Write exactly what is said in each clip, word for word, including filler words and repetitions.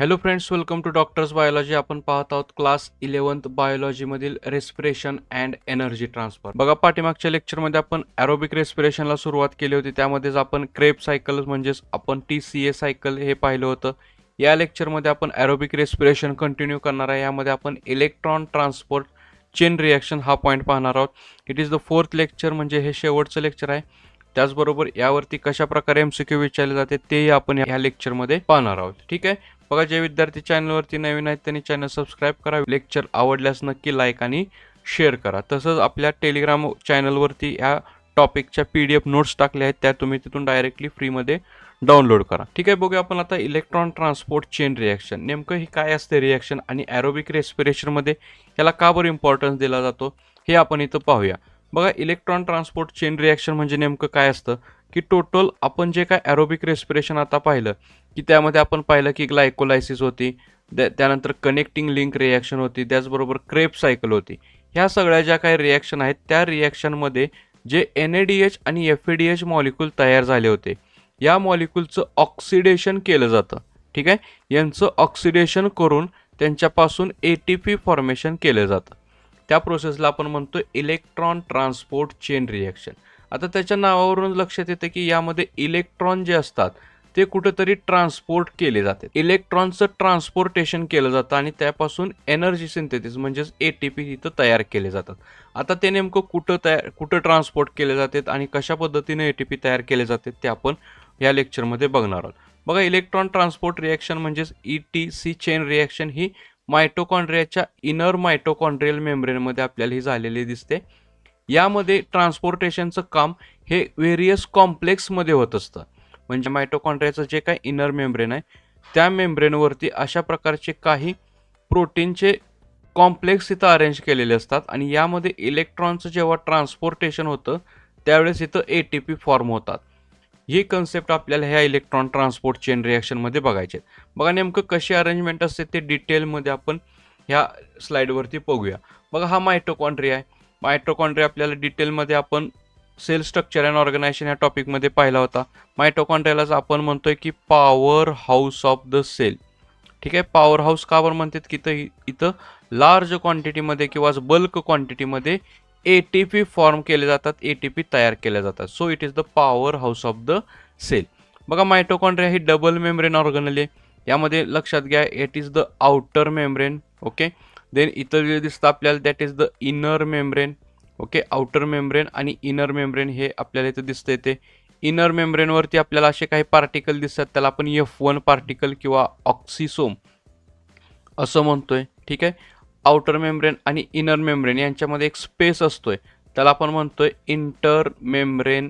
Hello friends, welcome to doctors biology. आपण पाहत आहोत क्लास इलेव्हन्थ बायोलॉजीमधील रेस्पिरेशन अँड एनर्जी ट्रान्सफर. बघा, पाठीमागच्या लेक्चरमध्ये आपण ॲरोबिक रेस्पिरेशनला सुरुवात केली होती. त्यामध्येच आपण क्रेब सायकल म्हणजेच आपण टी सी ए सायकल हे पाहिलं होतं. या लेक्चरमध्ये आपण ॲरोबिक रेस्पिरेशन कंटिन्यू करणार आहे. यामध्ये आपण इलेक्ट्रॉन ट्रान्सपोर्ट चेन रिॲक्शन हा पॉईंट पाहणार आहोत. It is the fourth lecture, म्हणजे हे शेवटचं लेक्चर आहे. त्याचबरोबर यावरती कशा प्रकारे एमसीक्यू विचारले जाते तेही आपण या लेक्चरमध्ये पाहणार आहोत. ठीक आहे. बघा, जे विद्यार्थी चॅनलवरती नवीन आहेत त्यांनी चॅनल सबस्क्राईब करा. लेक्चर आवडल्यास नक्की लाईक आणि शेअर करा. तसंच आपल्या टेलिग्राम चॅनलवरती या टॉपिकच्या पी डी एफ नोट्स टाकल्या आहेत, त्या तुम्ही तिथून डायरेक्टली फ्रीमध्ये डाउनलोड करा. ठीक आहे. बघूया आपण आता इलेक्ट्रॉन ट्रान्सपोर्ट चेन रिॲक्शन. नेमकं ही काय असते रिॲक्शन आणि ॲरोबिक रेस्पिरेशनमध्ये याला का बरं इम्पॉर्टन्स दिला जातो हे आपण इथं पाहूया. बघा, इलेक्ट्रॉन ट्रान्सपोर्ट चेन रिॲक्शन म्हणजे नेमकं काय असतं की टोटल आपण जे काय ॲरोबिक रेस्पिरेशन आता पाहिलं की त्यामध्ये आपण पाहिलं की ग्लायकोलायसिस होती, त्यानंतर कनेक्टिंग लिंक रिॲक्शन होती, त्याचबरोबर क्रेब सायकल होती. ह्या सगळ्या ज्या काही रिॲक्शन आहेत त्या रिॲक्शनमध्ये जे एन ए डी एच आणि F A D H molecule तयार झाले होते, या मॉलिक्यूलचं ऑक्सिडेशन केलं जातं. ठीक आहे. यांचं ऑक्सिडेशन करून त्यांच्यापासून ए टी पी फॉर्मेशन केलं जातं. त्या प्रोसेसला आपण म्हणतो इलेक्ट्रॉन ट्रान्सपोर्ट चेन रिॲक्शन. आता त्याच्या नावावरून लक्षात येतं की यामध्ये इलेक्ट्रॉन जे असतात ते कुठेतरी ट्रान्सपोर्ट केले जाते. इलेक्ट्रॉनचं ट्रान्सपोर्टेशन केलं जातं आणि त्यापासून एनर्जी सिंथेसिस म्हणजेच ए टी पी इथं तयार केले जातात. आता ते नेमकं कुठं तयार कुठं ट्रान्सपोर्ट केले जातात आणि कशा पद्धतीने ए टी पी तयार केले जाते ते आपण या लेक्चरमध्ये बघणार आहोत. बघा, इलेक्ट्रॉन ट्रान्सपोर्ट रिॲक्शन म्हणजेच E T C chain reaction ही मायटोकॉन्ड्रियाच्या इनर मायटोकॉन्ड्रियल मेम्ब्रेनमध्ये आपल्याला ही झालेली दिसते. यामध्ये ट्रान्सपोर्टेशनचं काम हे व्हेरियस कॉम्प्लेक्समध्ये होत असतं. म्हणजे मायटोकॉन्ड्रियाचं जे काही इनर मेम्ब्रेन आहे त्या मेम्ब्रेनवरती अशा प्रकारचे काही प्रोटीनचे कॉम्प्लेक्स इथं अरेंज केलेले असतात आणि यामध्ये इलेक्ट्रॉनचं जेव्हा ट्रान्सपोर्टेशन होतं त्यावेळेस इथं ए टी पी फॉर्म होतात. ही कन्सेप्ट आपल्याला ह्या इलेक्ट्रॉन ट्रान्सपोर्ट चेन रिॲक्शनमध्ये बघायचे. बघा, नेमकं कशी अरेंजमेंट असते ते डिटेलमध्ये आपण ह्या स्लाईडवरती बघूया. बघा, हा मायटोकॉन्ड्रिया आहे. मायटोकॉन्ड्रिया आपल्याला डिटेलमध्ये आपण सेल स्ट्रक्चर अँड ऑर्गनायझेशन या टॉपिकमध्ये पाहिला होता. मायटोकॉन्ड्रियालाच आपण म्हणतोय की power house of the cell. ठीक आहे. पॉवर हाऊस का बरं म्हणतात की इथं इथं लार्ज क्वांटिटीमध्ये किंवा बल्क क्वांटिटीमध्ये ए टी पी फॉर्म केले जातात, ए टी पी तयार केले जातात. So it is the power house of the cell. बघा, मायटोकॉन्ड्रिया ही डबल मेम्ब्रेन ऑर्गनल आहे. यामध्ये लक्षात घ्या, it is the outer membrane. Okay. Then इथं जे दिसतं आपल्याला that is the inner membrane. Okay. Outer membrane आणि इनर मेम्ब्रेन हे आपल्याला इथं दिसतंय. ते इनर मेम्ब्रेनवरती आपल्याला असे काही पार्टिकल दिसतात, त्याला आपण एफ वन पार्टिकल किंवा ऑक्सिसोम असं म्हणतोय. ठीक आहे. आउटर मेम्ब्रेन आणि इनर मेम्ब्रेन यांच्यामध्ये एक स्पेस असतोय, त्याला आपण म्हणतोय intermembrane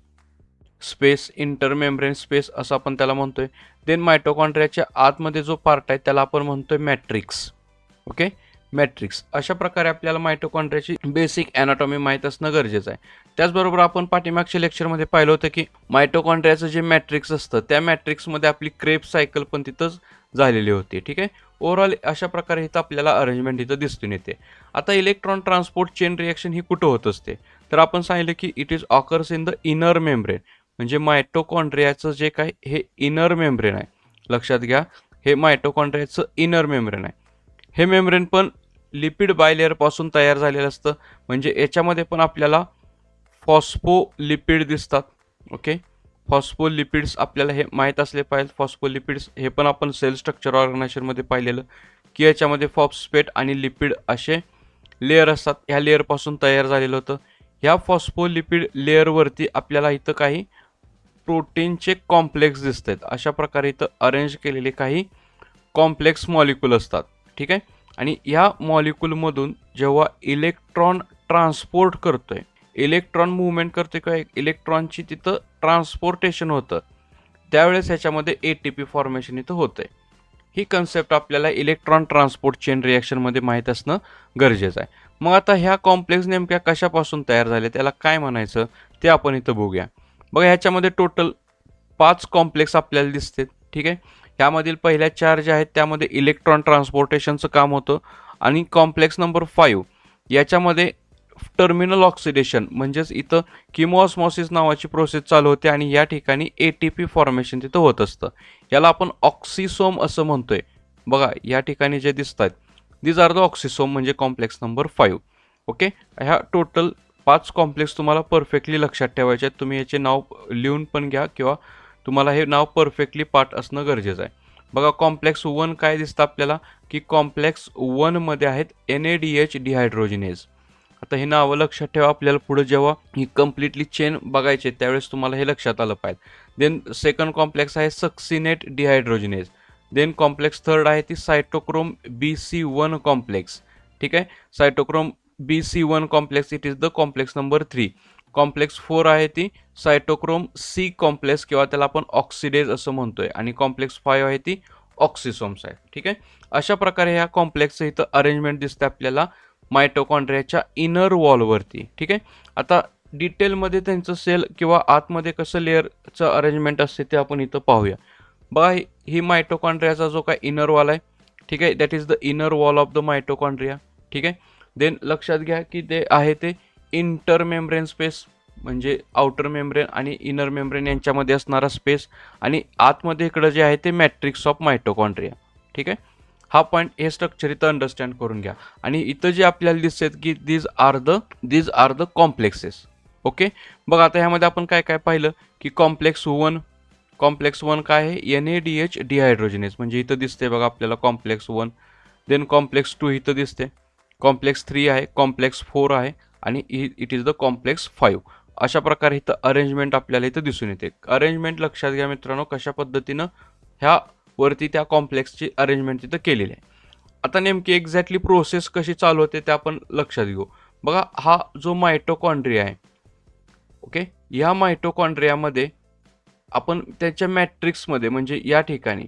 space. Intermembrane space असं आपण त्याला म्हणतोय. देन मायटोकॉन्ड्रियाच्या आतमध्ये जो पार्ट आहे त्याला आपण म्हणतोय मॅट्रिक्स. ओके. मॅट्रिक्स. अशा प्रकारे आपल्याला मायटोकॉन्ड्रियाची बेसिक ॲनाटॉमी माहीत असणं गरजेचं आहे. त्याचबरोबर आपण पाठीमागच्या लेक्चरमध्ये पाहिलं होतं की मायटोकॉन्ड्रियाचं जे मॅट्रिक्स असतं त्या मॅट्रिक्समध्ये आपली क्रेब सायकल पण तिथंच झालेली होती. ठीक आहे. ओव्हरऑल अशा प्रकारे इथं आपल्याला अरेंजमेंट इथं दिसून येते. आता इलेक्ट्रॉन ट्रान्सपोर्ट चेन रिॲक्शन ही कुठं होत असते तर आपण सांगितलं की it is occurs in the inner membrane. म्हणजे मायटोकॉन्ड्रियाचं जे काय हे इनर मेम्ब्रेन आहे, लक्षात घ्या, हे मायटोकॉन्ड्रियाचं इनर मेम्ब्रेन आहे. हे मेम्ब्रेन पण लिपिड बायलेअरपासून तयार झालेलं असतं. म्हणजे याच्यामध्ये पण आपल्याला फॉस्फोलिपिड दिसतात. ओके. फॉस्फोलिपिड्स आपल्याला हे माहीत असले पाहिजे. फॉस्फोलिपिड्स हे पण आपण सेल स्ट्रक्चर ऑर्गनायझेशनमध्ये पाहिलेलं की याच्यामध्ये फॉस्फेट आणि लिपिड असे लेअर असतात. ह्या लेअरपासून तयार झालेलं होतं. ह्या फॉस्फोलिपिड लेअरवरती आपल्याला इथं काही प्रोटीनचे कॉम्प्लेक्स दिसत आहेत. अशा प्रकारे इथं अरेंज केलेले काही कॉम्प्लेक्स मॉलिक्यूल असतात. ठीक आहे. आणि ह्या मॉलिक्यूलमधून जेव्हा इलेक्ट्रॉन ट्रान्सपोर्ट करतोय, इलेक्ट्रॉन मुवमेंट करतोय किंवा इलेक्ट्रॉनची तिथं ट्रान्सपोर्टेशन होतं, त्यावेळेस ह्याच्यामध्ये ए टी पी फॉर्मेशन इथं होतंय. ही कन्सेप्ट आपल्याला इलेक्ट्रॉन ट्रान्सपोर्ट चेन रिॲक्शनमध्ये माहीत असणं गरजेचं आहे. मग आता ह्या कॉम्प्लेक्स नेमक्या कशापासून तयार झाले, त्याला काय म्हणायचं ते आपण इथं बघूया. बघा, ह्याच्यामध्ये टोटल पाच कॉम्प्लेक्स आपल्याला दिसतात. ठीक आहे. ह्यामधील पहिल्या चार ज्या आहेत त्यामध्ये इलेक्ट्रॉन ट्रान्सपोर्टेशनचं काम होतं आणि कॉम्प्लेक्स नंबर फाईव्ह याच्यामध्ये टर्मिनल ऑक्सिडेशन म्हणजेच इथं किमोऑस्मॉसिस नावाची प्रोसेस चालू होते आणि या ठिकाणी ए टी पी फॉर्मेशन तिथं होत असतं. याला आपण ऑक्सिसोम असं म्हणतोय. बघा या ठिकाणी जे दिसतात दीज आर द ऑक्सिसोम म्हणजे कॉम्प्लेक्स नंबर फाईव्ह. ओके, ह्या टोटल पाच कॉम्प्लेक्स तुम्हाला परफेक्टली लक्षात ठेवायचे आहेत. तुम्ही याचे नाव लिहून पण घ्या किंवा तुम्हाला हे नाव परफेक्टली पाठ असणं गरजेचं आहे. बघा कॉम्प्लेक्स वन काय दिसतं आपल्याला की कॉम्प्लेक्स वन मध्ये आहेत N A D H dehydrogenase. आता हे नावं लक्षात ठेवा, आपल्याला पुढे जेव्हा ही कम्प्लिटली चेन बघायचे त्यावेळेस तुम्हाला हे लक्षात आलं पाहिजे. देन सेकंड कॉम्प्लेक्स आहे succinate dehydrogenase. Then complex third आहे ती cytochrome B C one complex. ठीक आहे, cytochrome B C one complex it is the complex number three. Complex four आहे ती सायटोक्रोम सी कॉम्प्लेक्स किंवा त्याला आपण ऑक्सिडेज असं म्हणतोय. आणि कॉम्प्लेक्स फाईव्ह आहे ती ऑक्सिसोम्स आहे. ठीक आहे, अशा प्रकारे ह्या कॉम्प्लेक्सचं इथं अरेंजमेंट दिसते आपल्याला मायटोकॉन्ड्रियाच्या इनर वॉलवरती. ठीक आहे, आता डिटेलमध्ये त्यांचं सेल किंवा आतमध्ये कसं लेअरचं अरेंजमेंट असते ते आपण इथं पाहूया. बघा ही मायटोकॉन्ड्रियाचा जो काय इनर वॉल आहे, ठीक आहे, that is the inner wall of the mitochondria. ठीक आहे, देन लक्षात घ्या की ते आहे ते इंटर मेम्ब्रेन स्पेस म्हणजे आउटर मेम्ब्रेन आणि इनर मेम्ब्रेन यांच्यामध्ये असणारा स्पेस आणि आतमध्ये इकडं जे आहे ते मॅट्रिक्स ऑफ मायटोकॉन्ड्रिया. ठीक आहे, हा पॉईंट हे स्ट्रक्चर इथं अंडरस्टँड करून घ्या. आणि इथं जे आपल्याला दिसतात की these are the these are the complexes. Okay, बघा आता ह्यामध्ये आपण काय काय पाहिलं की कॉम्प्लेक्स वन कॉम्प्लेक्स वन काय आहे N A D H dehydrogenase म्हणजे इथं दिसते बघा आपल्याला complex one. Then complex two इथं दिसते, कॉम्प्लेक्स थ्री आहे, कॉम्प्लेक्स फोर आहे आणि it is the complex five. अशा प्रकारे इथं अरेंजमेंट आपल्याला इथं दिसून येते. अरेंजमेंट लक्षात घ्या मित्रांनो कशा पद्धतीनं ह्या वरती त्या कॉम्प्लेक्सची अरेंजमेंट तिथं केलेली आहे. आता नेमकी एक्झॅक्टली प्रोसेस कशी चालू होते ते आपण लक्षात घेऊ. बघा हा जो मायटोकॉन्ड्रिया आहे, ओके, या मायटोकॉन्ड्रियामध्ये आपण त्याच्या मॅट्रिक्समध्ये म्हणजे या ठिकाणी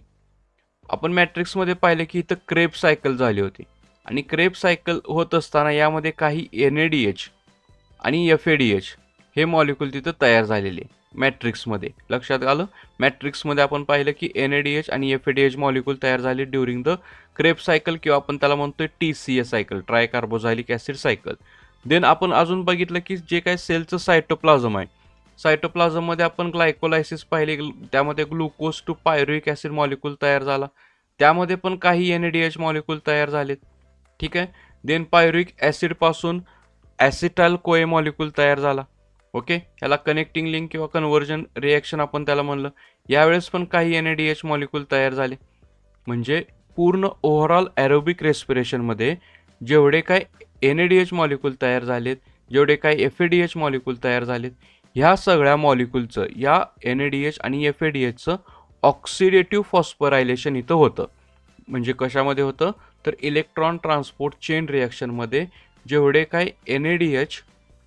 आपण मॅट्रिक्समध्ये पाहिलं की इथं क्रेब सायकल झाली होती. आणि क्रेब सायकल होत असताना यामध्ये काही एन ए डी एच आणि एफ ए डी एच हे मॉलिक्यूल तिथं तयार झालेले मॅट्रिक्समध्ये. लक्षात आलं, मॅट्रिक्समध्ये आपण पाहिलं की एन ए डी एच आणि F A D H molecule तयार झाले ड्युरिंग द क्रेब सायकल किंवा आपण त्याला म्हणतोय T C A cycle, tricarboxylic acid cycle. Then आपण अजून बघितलं की जे काय सेलचं सायटोप्लाझम आहे, सायटोप्लाझममध्ये आपण ग्लायकोलायसिस पाहिले, त्यामध्ये glucose to pyruvic acid molecule तयार झाला, त्यामध्ये पण काही N A D H molecule तयार झालेत. ठीक आहे, देन पायरुइक ॲसिडपासून ॲसिटाइल कोए मॉलिक्यूल तयार झाला. ओके, ह्याला कनेक्टिंग लिंक किंवा कन्व्हर्जन रिॲक्शन आपण त्याला म्हणलं. यावेळेस पण काही N A D H molecule तयार झाले. म्हणजे पूर्ण ओव्हरऑल ॲरोबिक रेस्पिरेशनमध्ये जेवढे काय N A D H molecule तयार झालेत, जेवढे काय F A D H molecule तयार झालेत, ह्या सगळ्या मॉलिक्यूलचं या एन ए डी एच आणि एफ ए डी एचचं ऑक्सिडेटिव्ह फॉस्फोरायलेशन इथं होतं. म्हणजे कशामध्ये होतं तर इलेक्ट्रॉन ट्रान्सपोर्ट चेन रिॲक्शनमध्ये जेवढे काय एन ए डी एच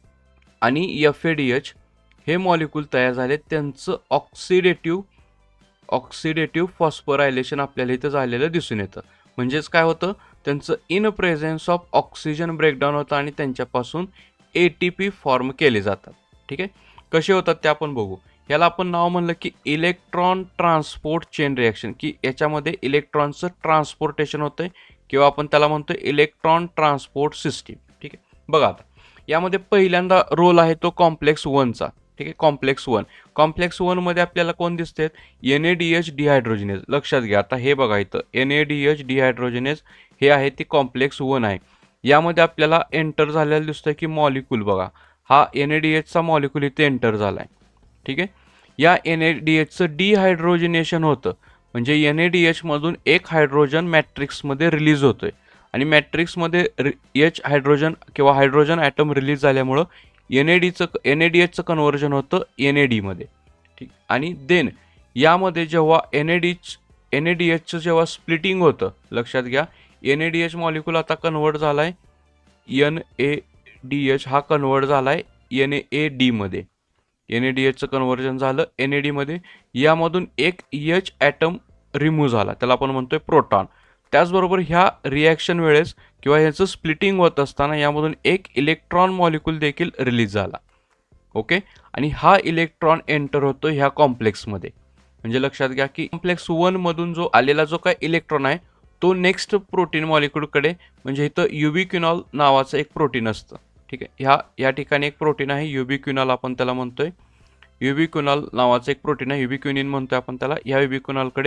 आणि एफ ए डी एच हे मॉलिक्यूल तयार झाले त्यांचं ऑक्सिडेटिव्ह ऑक्सिडेटिव्ह फॉस्फोरायलेशन आपल्याला इथं झालेलं दिसून येतं. म्हणजेच काय होतं, त्यांचं in presence of oxygen breakdown होतं आणि त्यांच्यापासून ए टी पी फॉर्म केले जातात. ठीक आहे, कसे होतात ते आपण बघू. याला आपण नाव म्हणलं की इलेक्ट्रॉन ट्रान्सपोर्ट चेन रिॲक्शन, की याच्यामध्ये इलेक्ट्रॉनचं ट्रान्सपोर्टेशन होतंय किंवा आपण त्याला म्हणतोय इलेक्ट्रॉन ट्रान्सपोर्ट सिस्टीम. ठीक आहे, बघा आता यामध्ये पहिल्यांदा रोल आहे तो कॉम्प्लेक्स वनचा. ठीक आहे, कॉम्प्लेक्स वन कॉम्प्लेक्स वनमध्ये आपल्याला कोण दिसते N A D H dehydrogenase. लक्षात घ्या, आता हे बघा इथं N A D H dehydrogenase हे आहे ती कॉम्प्लेक्स वन आहे. यामध्ये आपल्याला एंटर झालेलं दिसतंय की मॉलिक्यूल बघा, हा एन ए डी एचचा मॉलिक्यूल इथे एंटर झाला आहे. ठीक आहे, या एन ए डी एचचं डिहायड्रोजिनेशन होतं म्हणजे एन ए डी एचमधून एक हायड्रोजन मॅट्रिक्समध्ये रिलीज होतोय आणि मॅट्रिक्समध्ये एच हायड्रोजन किंवा हायड्रोजन ॲटम रिलीज झाल्यामुळं एन ए डीचं एन ए डी एचचं कन्व्हर्जन होतं एन ए डीमध्ये. ठीक, आणि देन यामध्ये जेव्हा N A D N A D एचचं जेव्हा स्प्लिटिंग होतं, लक्षात घ्या N A D H molecule आता कन्वर्ट झाला आहे एन ए डी एच हा कन्वर्ट झाला आहे एन ए डीमध्ये. एन ए डी एचचं कन्व्हर्जन झालं एन ए डीमध्ये, यामधून एक एच ॲटम रिमूव्ह झाला, त्याला आपण म्हणतोय प्रोटॉन. त्याचबरोबर ह्या रिॲक्शन वेळेस किंवा ह्याचं स्प्लिटिंग होत असताना यामधून एक इलेक्ट्रॉन मॉलिक्यूल देखील रिलीज झाला. ओके, आणि हा इलेक्ट्रॉन एंटर होतो ह्या कॉम्प्लेक्समध्ये. म्हणजे लक्षात घ्या की कॉम्प्लेक्स वन मधून जो आलेला जो काय इलेक्ट्रॉन आहे तो नेक्स्ट प्रोटीन मॉलिक्यूलकडे, म्हणजे इथं युबिक्युनॉल नावाचं एक प्रोटीन असतं. ठीक आहे, ह्या या ठिकाणी एक प्रोटीन आहे युबिक्युनॉल आपण त्याला म्हणतोय. युबिक्युनॉल नावाचं एक प्रोटीन आहे, युबिक्युनिन म्हणतोय आपण त्याला. ह्या युबिक्युनॉलकडे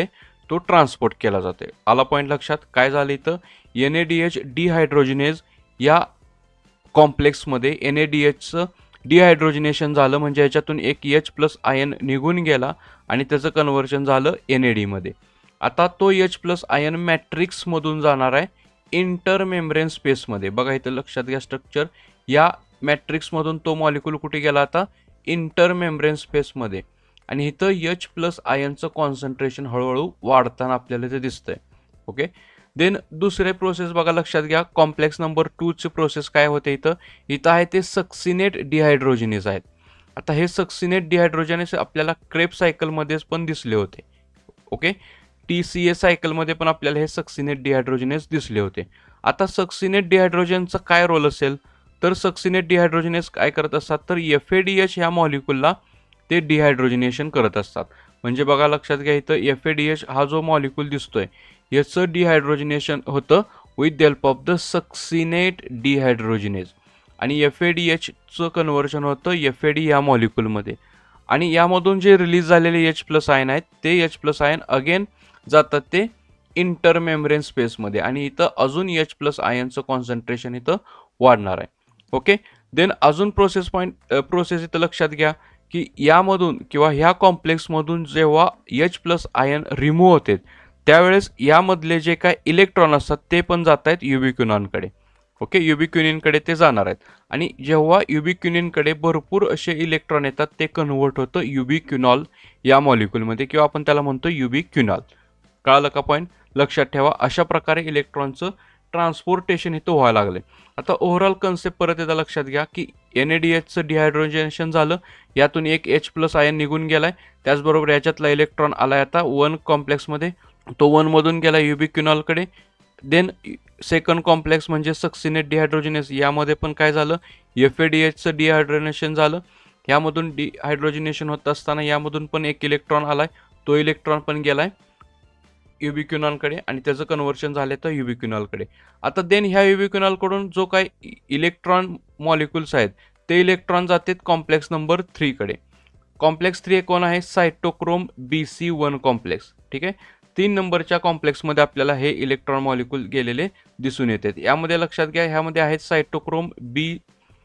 तो ट्रान्सपोर्ट केला जातो. आला पॉईंट लक्षात. काय झालं इथं, N A D H dehydrogenase या कॉम्प्लेक्समध्ये एन ए डी एचचं डिहायड्रोजिनेशन झालं, म्हणजे याच्यातून एक एच प्लस आयन निघून गेला आणि त्याचं कन्व्हर्शन झालं एन ए डीमध्ये. आता तो एच प्लस आयन मॅट्रिक्समधून जाणार आहे इंटर मेम्ब्रेन स्पेसमध्ये. बघा इथं लक्षात घ्या स्ट्रक्चर, या मॅट्रिक्समधून तो मॉलिक्यूल कुठे गेला आता, इंटर मेम्ब्रेन स्पेसमध्ये. आणि इथं एच प्लस आयनचं कॉन्सन्ट्रेशन हळूहळू वाढताना आपल्याला ते दिसतंय. ओके. देन दुसरे प्रोसेस बघा लक्षात घ्या, कॉम्प्लेक्स नंबर टू ची प्रोसेस काय होते इथं, इथं आहे ते सक्सिनेट डिहायड्रोजिनेज आहेत. आता हे सक्सिनेट डिहायड्रोजिनेज आपल्याला क्रेब सायकलमध्येच पण दिसले होते. ओके. टी सी ए सायकलमध्ये पण आपल्याला हे सक्सिनेट डिहायड्रोजिनेज दिसले होते. आता सक्सिनेट डिहायड्रोजनचा काय रोल असेल, तर सक्सिनेट डिहायड्रोजिनेज काय करत असतात, तर एफ ए डी एच ह्या मॉलिक्यूलला ते डिहायड्रोजिनेशन करत असतात. म्हणजे बघा लक्षात घ्या इथं एफ ए डी एच हा जो मॉलिक्यूल दिसतोय याचं डिहायड्रोजिनेशन होतं with the help of the succinate dehydrogenase, आणि एफ ए डी एचचं कन्व्हर्शन होतं एफ ए डी या मॉलिक्यूलमध्ये. आणि यामधून जे रिलीज झालेले एच प्लस आयन आहेत ते एच प्लस आयन अगेन जातात ते इंटर मेम्ब्रेन स्पेसमध्ये, आणि इथं अजून एच प्लस आयनचं कॉन्सन्ट्रेशन इथं वाढणार आहे. ओके. देन अजून प्रोसेस पॉईंट प्रोसेस इथं लक्षात घ्या की यामधून किंवा ह्या कॉम्प्लेक्समधून जेव्हा एच प्लस आयन रिमूव्ह होते त्यावेळेस यामधले जे काय इलेक्ट्रॉन असतात ते पण जात आहेत युबिक्युनॉनकडे. ओके. युबिक्युनिनकडे ते जाणार आहेत, आणि जेव्हा युबिक्युनिनकडे भरपूर असे इलेक्ट्रॉन येतात ते कन्व्हर्ट होतं युबिक्युनॉल या मॉलिक्यूलमध्ये, किंवा आपण त्याला म्हणतो युबिक्युनॉल. कळालं का पॉईंट, लक्षात ठेवा. अशा प्रकारे इलेक्ट्रॉनचं ट्रान्सपोर्टेशन इथं व्हायला लागले. आता ओव्हरऑल कन्सेप्ट परत एकदा लक्षात घ्या की एन ए डी एचचं डिहायड्रोजनेशन झालं, यातून एक एच प्लस आयन निघून गेलाय, त्याचबरोबर याच्यातला इलेक्ट्रॉन आलाय आता वन कॉम्प्लेक्समध्ये, तो वन मधून गेला युबिक्युनॉलकडे. देन सेकंड कॉम्प्लेक्स म्हणजे सक्सिनेट डिहायड्रोजिनेस, यामध्ये पण काय झालं, एफ ए डी एचचं डिहायड्रोजनेशन झालं. यामधून डिहायड्रोजिनेशन होत असताना यामधून पण एक इलेक्ट्रॉन आलाय, तो इलेक्ट्रॉन पण गेलाय युबिक्युनॉलकडे आणि त्याचं कन्व्हर्शन झालं तर युबिक्युनॉलकडे. आता देन ह्या युबिक्युनॉलकडून जो काय इलेक्ट्रॉन मॉलिक्युल्स आहेत ते इलेक्ट्रॉन जातात कॉम्प्लेक्स नंबर थ्रीकडे. कॉम्प्लेक्स थ्री कोण आहे, cytochrome B C one complex. ठीक आहे. तीन नंबरच्या कॉम्प्लेक्समध्ये आपल्याला हे इलेक्ट्रॉन मॉलिक्यूल गेलेले दिसून येतात. यामध्ये लक्षात घ्या ह्यामध्ये आहेत सायटोक्रोम बी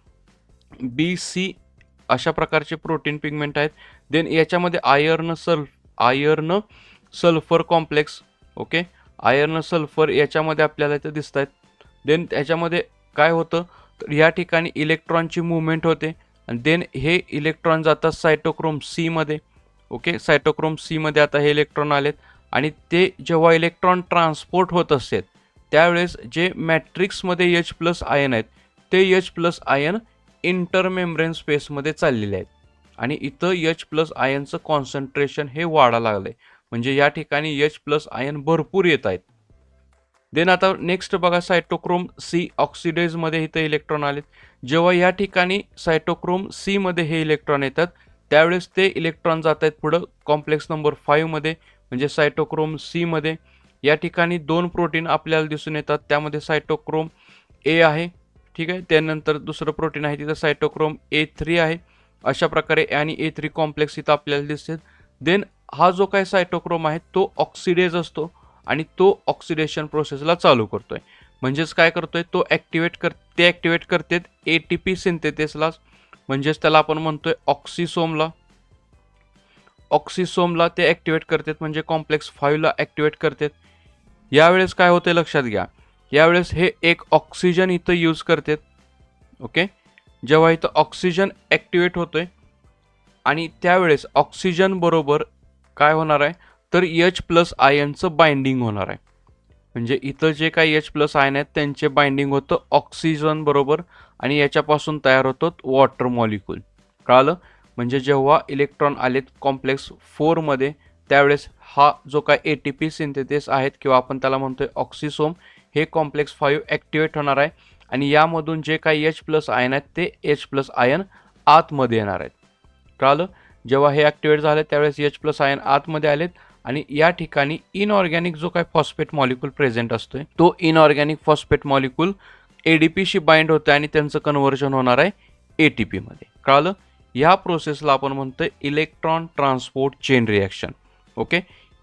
बी सी अशा प्रकारचे प्रोटीन पिगमेंट आहेत. देन याच्यामध्ये iron sulph iron sulphur complex. Okay. Iron sulphur याच्यामध्ये आपल्याला इथं दिसत आहेत. देन त्याच्यामध्ये काय होतं तर या ठिकाणी इलेक्ट्रॉनची मुवमेंट होते, आणि देन हे इलेक्ट्रॉन जातात सायटोक्रोम सी मध्ये. ओके. सायटोक्रोम सी मध्ये आता हे इलेक्ट्रॉन आलेत, आणि ते जेव्हा इलेक्ट्रॉन ट्रान्सपोर्ट होत असतात त्यावेळेस जे मॅट्रिक्समध्ये एच प्लस आयन आहेत ते एच प्लस आयन इंटरमेम्ब्रेन स्पेसमध्ये चाललेले आहेत, आणि इथं एच प्लस आयनचं कॉन्सन्ट्रेशन हे वाढायला लागलंय, म्हणजे या ठिकाणी एच प्लस आयन भरपूर येत आहेत. देन आता नेक्स्ट बघा, सायटोक्रोम सी ऑक्सिडेजमध्ये इथं इलेक्ट्रॉन आलेत. जेव्हा या ठिकाणी सायटोक्रोम सी मध्ये हे इलेक्ट्रॉन येतात त्यावेळेस ते इलेक्ट्रॉन जात आहेत पुढं कॉम्प्लेक्स नंबर फाईव्ह मध्ये, म्हणजे सायटोक्रोम सी मध्ये. या ठिकाणी दोन प्रोटीन आपल्याला दिसून येतात, त्यामध्ये सायटोक्रोम ए आहे. ठीक आहे. त्यानंतर दुसरं प्रोटीन आहे तिथं सायटोक्रोम ए थ्री आहे. अशा प्रकारे ए आणि ए थ्री कॉम्प्लेक्स इथं आपल्याला दिसतात. देन हा जो काय सायटोक्रोम आहे तो ऑक्सिडेज असतो, आणि तो ऑक्सिडेशन प्रोसेसला चालू करतोय. म्हणजेच काय करतोय तो ॲक्टिवेट कर ते ॲक्टिवेट करतात ए टी पी सिंथेसिसला, म्हणजेच त्याला आपण म्हणतोय ऑक्सिसोमला. ऑक्सिसोमला ते ॲक्टिवेट करतात, म्हणजे कॉम्प्लेक्स फाईव्हला ॲक्टिवेट करतात. यावेळेस काय होते लक्षात घ्या, यावेळेस हे एक ऑक्सिजन इथं यूज करतात. ओके. जेव्हा इथं ऑक्सिजन ॲक्टिवेट होतोय आणि त्यावेळेस ऑक्सिजन बरोबर काय होणार आहे तर एच प्लस आयनचं बाइंडिंग होणार आहे. म्हणजे इथं जे काही एच प्लस आयन आहेत त्यांचे बाइंडिंग होतं ऑक्सिजन बरोबर, आणि याच्यापासून तयार होतं वॉटर मॉलिक्यूल. कळालं. म्हणजे जेव्हा इलेक्ट्रॉन आलेत कॉम्प्लेक्स फोरमध्ये त्यावेळेस हा जो काय ए टी पी सिंथेसिस आहेत किंवा आपण त्याला म्हणतोय ऑक्सिसोम, हे कॉम्प्लेक्स फाईव्ह ॲक्टिवेट होणार आहे, आणि यामधून जे काही एच प्लस आयन आहेत ते एच प्लस आयन आतमध्ये येणार आहेत. कळालं. जेव्हा हे ॲक्टिवेट झाले त्यावेळेस एच प्लस आयन आतमध्ये आलेत, आणि या ठिकाणी इनऑर्गॅनिक जो काय फॉस्फेट मॉलिक्यूल प्रेझेंट असतोय तो इनऑर्गॅनिक फॉस्फेट मॉलिक्यूल एडीपीशी बाइंड होतं आणि त्यांचं कन्व्हर्जन होणार आहे एटीपी मध्ये. कळालं. या प्रोसेसला आपण म्हणतोय electron transport chain reaction. Okay.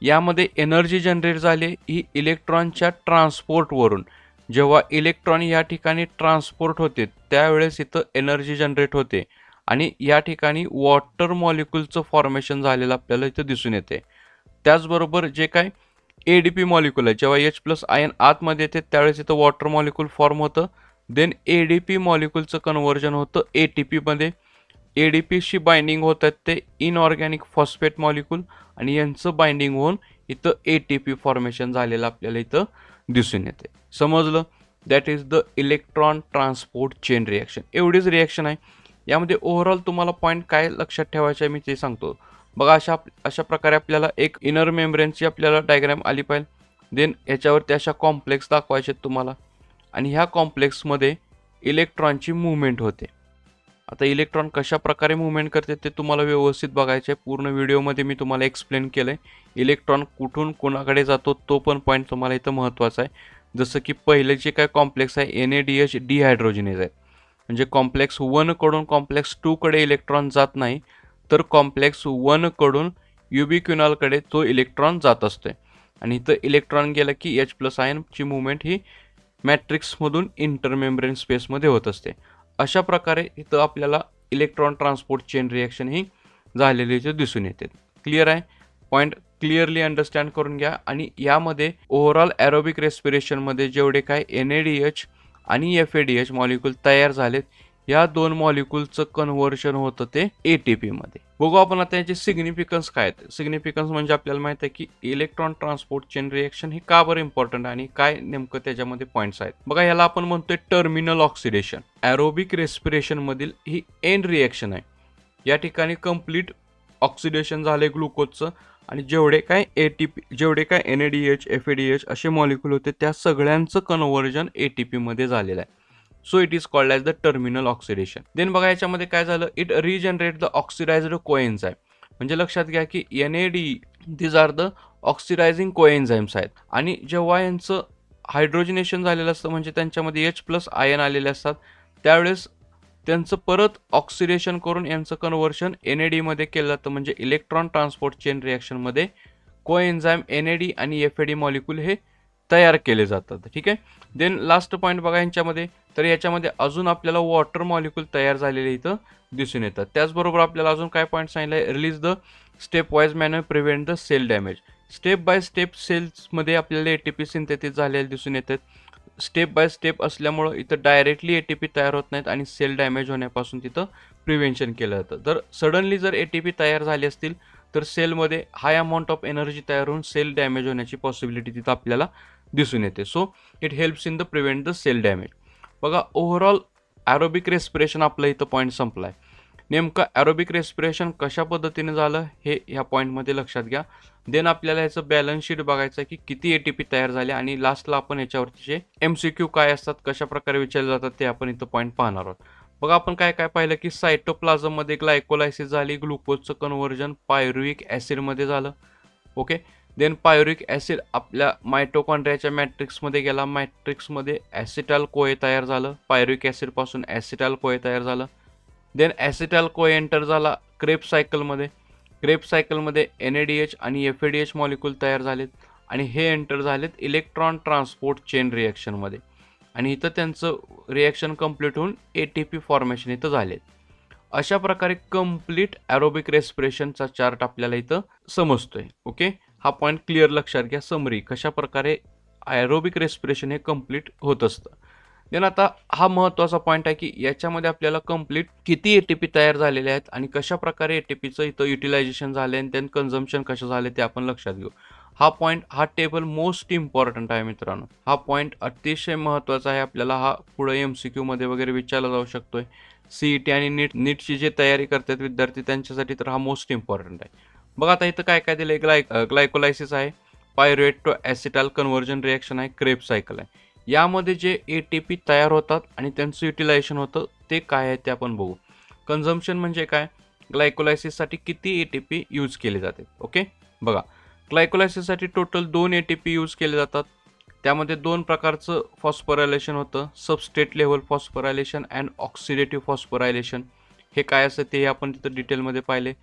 यामध्ये एनर्जी जनरेट झाली ही इलेक्ट्रॉनच्या ट्रान्सपोर्टवरून. जेव्हा इलेक्ट्रॉन या ठिकाणी ट्रान्सपोर्ट होते त्यावेळेस इथं एनर्जी जनरेट होते आणि या ठिकाणी वॉटर मॉलिक्यूलचं फॉर्मेशन झालेलं आपल्याला इथं दिसून येते. त्याचबरोबर जे काय ए डी पी मॉलिक्यूल आहे, जेव्हा एच प्लस आयन आतमध्ये येते त्यावेळेस इथं वॉटर मॉलिक्यूल फॉर्म होतं. देन ए डी पी मॉलिक्यूलचं कन्व्हर्जन होतं ए टी पीमध्ये. ए डी पीशी बाइंडिंग होतात ते इनऑर्गॅनिक फॉस्फेट मॉलिक्यूल आणि यांचं बाइंडिंग होऊन इथं ए टी पी फॉर्मेशन झालेलं आपल्याला इथं दिसून येते. समजलं? That is the electron transport chain reaction. एवढीच रिॲक्शन आहे. यामध्ये ओव्हरऑल तुम्हाला पॉईंट काय लक्षात ठेवायचे आहे मी ते सांगतो. बघा, अशा अशा प्रकारे आपल्याला एक इनर मेम्ब्रेनची आपल्याला डायग्राम आली पाहिजे. देन याच्यावरती अशा कॉम्प्लेक्स दाखवायचे तुम्हाला आणि ह्या कॉम्प्लेक्समध्ये इलेक्ट्रॉनची मूव्हमेंट होते. आता इलेक्ट्रॉन कशा प्रकारे मूव्हमेंट करते ते तुम्हाला व्यवस्थित बघायचे आहे. पूर्ण व्हिडिओमध्ये मी तुम्हाला एक्सप्लेन केलं आहे. इलेक्ट्रॉन कुठून कोणाकडे जातो तो पण पॉईंट तुम्हाला इथं महत्त्वाचा आहे. जसं की पहिले जे काय कॉम्प्लेक्स आहे N A D H dehydrogenase आहे, म्हणजे कॉम्प्लेक्स वनकडून कॉम्प्लेक्स टूकडे इलेक्ट्रॉन जात नाही, तर कॉम्प्लेक्स वनकडून युबिक्युनलकडे तो इलेक्ट्रॉन जात असतो. आणि इथं इलेक्ट्रॉन गेलं की एच प्लस आयनची मूव्हमेंट ही मॅट्रिक्समधून इंटरमेम्ब्रेन स्पेसमध्ये होत असते. अशा प्रकारे इथं आपल्याला इलेक्ट्रॉन ट्रान्सपोर्ट चेन रिॲक्शन ही झालेली इथे दिसून येते. क्लिअर आहे? पॉईंट क्लिअरली अंडरस्टँड करून घ्या. आणि यामध्ये ओव्हरऑल ॲरोबिक रेस्पिरेशनमध्ये जेवढे काय एन ए डी एच आणि F A D H molecule तयार झालेत या दोन मॉलिक्यूलचं कन्व्हर्शन होतं ते ए टी पीमध्ये. बघू आपण आता याचे सिग्निफिकन्स काय आहेत. सिग्निफिकन्स म्हणजे आपल्याला माहित आहे की इलेक्ट्रॉन ट्रान्सपोर्ट चेन रिॲक्शन ही का बरं इम्पॉर्टंट आणि काय नेमकं त्याच्यामध्ये पॉईंट्स आहेत. बघा, याला आपण म्हणतोय टर्मिनल ऑक्सिडेशन. ॲरोबिक रेस्पिरेशन मधील ही एंड रिॲक्शन आहे. या ठिकाणी कंप्लीट ऑक्सिडेशन झाले ग्लुकोजचं आणि जेवढे काय ए टी पी जेवढे काय N A D H F A D H असे मॉलिक्यूल होते त्या सगळ्यांचं कन्व्हर्जन ए टी पीमध्ये झालेलं आहे. So it is called as the terminal oxidation. Then बघा, याच्यामध्ये काय झालं, it regenerate the oxidised coenzyme. म्हणजे लक्षात घ्या की N A D these are the oxidising coenzymes आहेत आणि जेव्हा यांचं हायड्रोजिनेशन झालेलं असतं म्हणजे त्यांच्यामध्ये एच प्लस आयन आलेले असतात त्यावेळेस त्यांचं परत ऑक्सिडेशन करून यांचं कन्व्हर्शन एन ए डीमध्ये केलं जातं. म्हणजे इलेक्ट्रॉन ट्रान्सपोर्ट चेन रिॲक्शनमध्ये कोएन्झाइम एन ए डी आणि एफ ए डी मॉलिक्यूल हे तयार केले जातात. ठीक आहे. देन लास्ट पॉईंट बघा यांच्यामध्ये, तर याच्यामध्ये अजून आपल्याला वॉटर मॉलिक्यूल तयार झालेले इथं दिसून येतात. त्याचबरोबर आपल्याला अजून काय पॉईंट सांगितलं आहे, release the step wise manner prevent the cell damage. Step by step सेल्समध्ये आपल्याला ए टी पी सिंथेसिस झालेले दिसून येतात. स्टेप बाय स्टेप असल्यामुळं इथं डायरेक्टली ए टी पी तयार होत नाहीत आणि सेल डॅमेज होण्यापासून तिथं प्रिव्हेन्शन केलं जातं. जर सडनली जर ए टी पी तयार झाली असतील तर सेलमध्ये हाय अमाऊंट ऑफ एनर्जी तयार होऊन सेल डॅमेज होण्याची पॉसिबिलिटी तिथं आपल्याला दिसून येते. So it helps in the prevent the cell damage. बघा, ओव्हरऑल ॲरोबिक रेस्पिरेशन आपलं इथं पॉईंट संपला आहे. नेमकं ॲरोबिक रेस्पिरेशन कशा पद्धतीने झालं हे ह्या पॉईंटमध्ये लक्षात घ्या. देन आपल्याला ह्याचं बॅलन्स शीट बघायचं आहे की किती ए टी पी तयार झाले आणि लास्टला आपण याच्यावरचे एम सी क्यू काय असतात, कशा प्रकारे विचारले जातात ते आपण इथं पॉईंट पाहणार आहोत. बघा, आपण काय काय पाहिलं की सायटोप्लाझममध्ये ग्लायकोलायसिस झाली, ग्लुकोजचं कन्व्हर्जन पायरुविक ॲसिडमध्ये झालं. ओके. देन पायरुविक ॲसिड आपल्या मायटोकॉन्ड्रियाच्या मॅट्रिक्समध्ये गेला, मॅट्रिक्समध्ये ॲसिटाल कोए तयार झालं, पायरुविक ॲसिडपासून ॲसिटाल कोए तयार झालं. देन ॲसिटाल कोए एंटर झाला क्रेब सायकलमध्ये, क्रेब सायकलमध्ये एन ए डी एच आणि F A D H molecule तयार झालेत आणि हे एंटर झालेत इलेक्ट्रॉन ट्रान्सपोर्ट चेन रिॲक्शनमध्ये आणि इथं त्यांचं रिॲक्शन कंप्लीट होऊन ए टी पी फॉर्मेशन इथं झालेत. अशा प्रकारे कंप्लीट ॲरोबिक रेस्पिरेशनचा चार्ट आपल्याला इथं समजतोय. ओके, हा पॉईंट क्लिअर लक्षात घ्या. समरी कशा प्रकारे ॲरोबिक रेस्पिरेशन हे कंप्लीट होत असतं. देन आता हा महत्त्वाचा पॉईंट आहे की याच्यामध्ये आपल्याला कंप्लीट किती ए टी पी तयार झालेले आहेत आणि कशा प्रकारे ए टी पीचं इथं युटिलायझेशन झालं आणि त्यानं कन्झम्पशन कसं झाले ते आपण लक्षात घेऊ. हा पॉईंट हा टेबल मोस्ट इम्पॉर्टंट आहे मित्रांनो. हा पॉईंट अतिशय महत्त्वाचा आहे. आपल्याला हा पुढे एम सी क्यूमध्ये वगैरे विचारला जाऊ शकतोय. सी ई टी आणि नीट नीटची जे तयारी करतात विद्यार्थी त्यांच्यासाठी तर हा मोस्ट इम्पॉर्टंट आहे. बघा, आता इथं काय काय दिलं आहे, ग्लाय ग्लायकोलायसिस आहे, pyruvate to acetyl conversion reaction आहे, क्रेब सायकल आहे. यामध्ये जे ए टी पी तयार होतात आणि त्यांचं युटिलायझेशन होतं ते काय आहे ते आपण बघू. कन्झम्पशन म्हणजे काय, ग्लायकोलायसिससाठी किती ए टी पी यूज केले जाते. ओके, बघा, ग्लायकोलायसिससाठी टोटल दोन ए टी पी यूज केले जातात. त्यामध्ये दोन प्रकारचं फॉस्फोरायलेशन होतं, substrate level phosphorylation and oxidative phosphorylation. हे काय असतं ते आपण तिथं डिटेलमध्ये पाहिले.